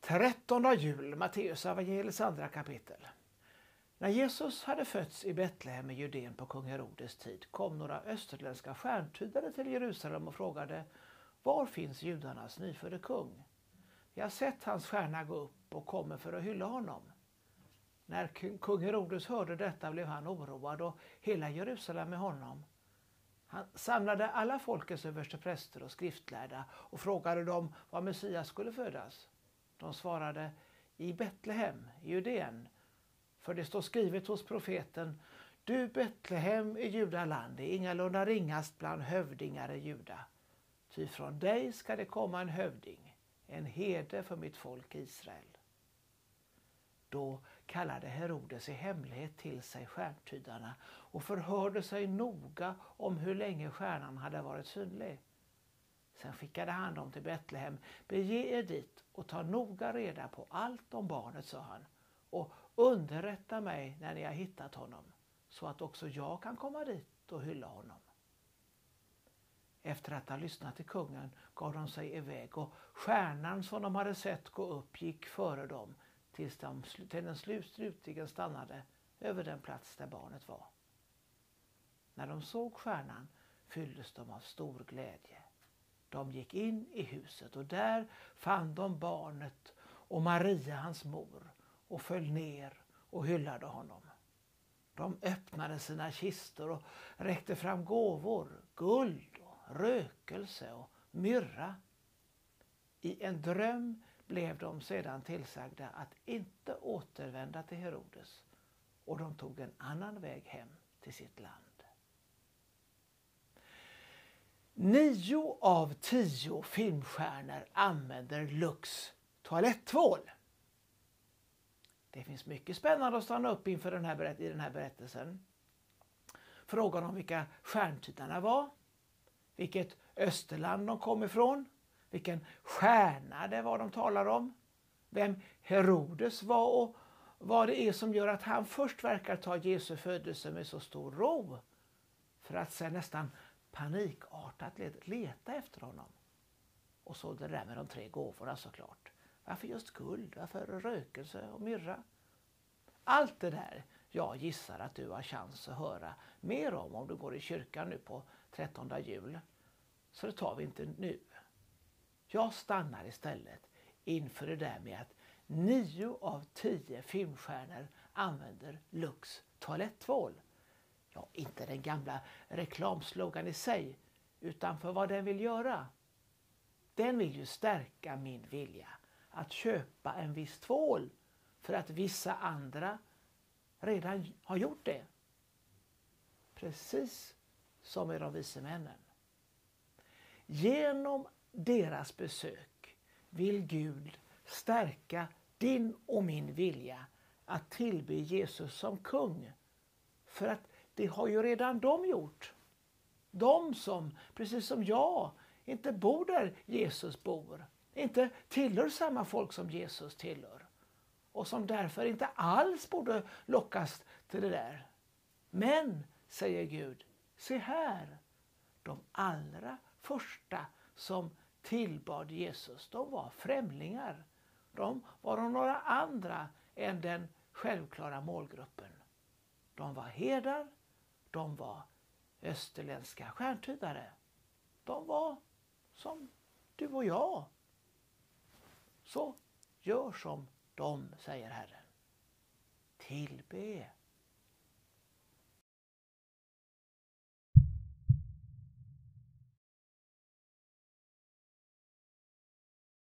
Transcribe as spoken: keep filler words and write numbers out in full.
Trettonde jul, Matteus evangeliets andra kapitel. När Jesus hade fötts i Betlehem i Judén på kung Herodes tid kom några österländska stjärntydare till Jerusalem och frågade: var finns judarnas nyfödde kung? Vi har sett hans stjärna gå upp och kommer för att hylla honom. När kung Herodes hörde detta blev han oroad och hela Jerusalem med honom. Han samlade alla folkets överstepräster och skriftlärda och frågade dem var Messias skulle födas. De svarade: i Betlehem, i Judén. För det står skrivet hos profeten: du Betlehem i Judaland är ingalunda ringast bland hövdingar i Juda. Ty från dig ska det komma en hövding, en herde för mitt folk Israel. Då kallade Herodes i hemlighet till sig stjärntydarna och förhörde sig noga om hur länge stjärnan hade varit synlig. Sen skickade han dem till Betlehem. Bege er dit och ta noga reda på allt om barnet, sa han, och underrätta mig när ni har hittat honom, så att också jag kan komma dit och hylla honom. Efter att ha lyssnat till kungen gav de sig iväg, och stjärnan som de hade sett gå upp gick före dem tills de till den slutligen stannade över den plats där barnet var. När de såg stjärnan fylldes de av stor glädje. De gick in i huset och där fann de barnet och Maria hans mor och föll ner och hyllade honom. De öppnade sina kistor och räckte fram gåvor, guld och rökelse och myrra. I en dröm blev de sedan tillsagda att inte återvända till Herodes, och de tog en annan väg hem till sitt land. Nio av tio filmstjärnor använder Lux toaletttvål. Det finns mycket spännande att stanna upp inför den här berätt- i den här berättelsen. Frågan om vilka stjärntydarna var, vilket österland de kom ifrån, vilken stjärna det var de talar om, vem Herodes var och vad det är som gör att han först verkar ta Jesu födelse med så stor ro för att sen nästan panikartat leta efter honom. Och så det där med de tre gåvorna såklart. Varför just guld? Varför rökelse och myrra? Allt det där, jag gissar att du har chans att höra mer om om du går i kyrkan nu på trettonde jul. Så det tar vi inte nu. Jag stannar istället inför det där med att nio av tio filmstjärnor använder Lux toaletttvål. Ja, inte den gamla reklamslogan i sig, utan för vad den vill göra. Den vill ju stärka min vilja att köpa en viss tvål för att vissa andra redan har gjort det. Precis som med de vise männen. Genom deras besök vill Gud stärka din och min vilja att tillbe Jesus som kung. För att det har ju redan de gjort. De som, precis som jag, inte bor där Jesus bor. Inte tillhör samma folk som Jesus tillhör. Och som därför inte alls borde lockas till det där. Men, säger Gud, se här. De allra första som tillbad Jesus, de var främlingar. De var de några andra än den självklara målgruppen. De var herdar, de var österländska stjärntydare. De var som du och jag. Så gör som de, säger Herren. Tillbe